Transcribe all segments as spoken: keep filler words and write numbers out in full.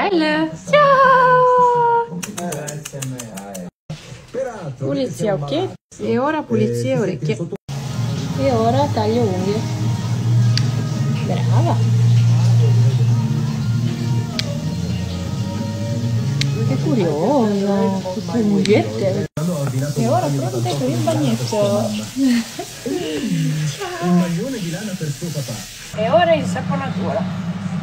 Mel, ciao! Pulizia occhietti e ora pulizia e orecchie. E ora taglio unghie. Brava! Che curiosa! Queste unghiette! E ora pronte per il bagnetto. Un maglione di lana per suo papà. E ora insaponatura.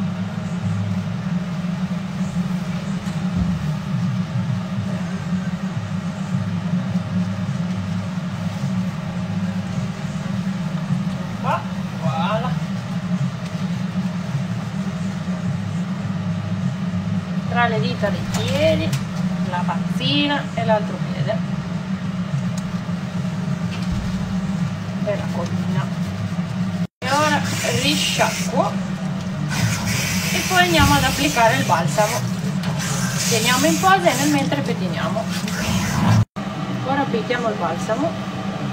Ah, voilà. Tra le dita dei piedi, la pazzina e l'altro piede. E la collina. E ora risciacquo e poi andiamo ad applicare il balsamo. Teniamo in posa e nel mentre pettiniamo. Ora applichiamo il balsamo.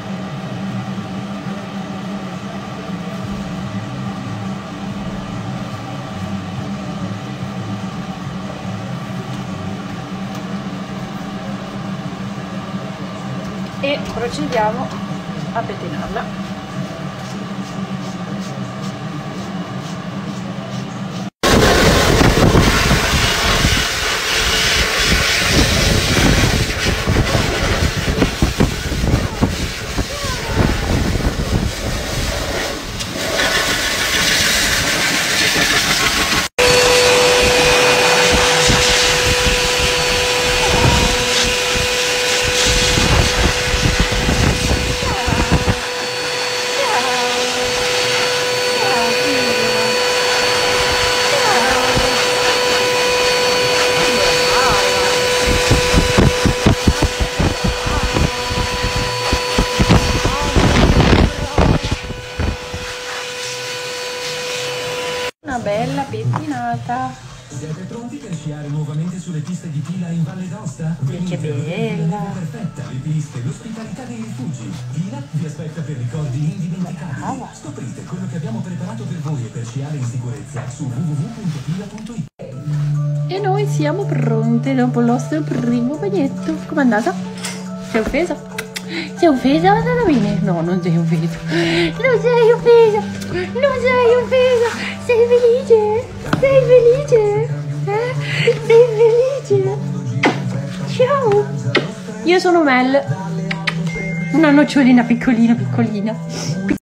E procediamo a pettinarla. Una bella pettinata. Siete pronti per sciare nuovamente sulle piste di Pila in Valle d'Aosta? Che bella! Perfetta, le piste, l'ospitalità dei rifugi. Pila vi aspetta per ricordi indimenticabili. Scoprite quello che abbiamo preparato per voi e per sciare in sicurezza su w w w punto pila punto i t. E noi siamo pronte dopo il nostro primo bagnetto. Com'è andata? Sei offesa? Sei offesa? È andata bene? No, non sei offesa. Non sei offesa! Non sei offesa! Sei felice? Sei felice? Eh? Sei felice? Ciao! Io sono Mel, una nocciolina piccolina piccolina.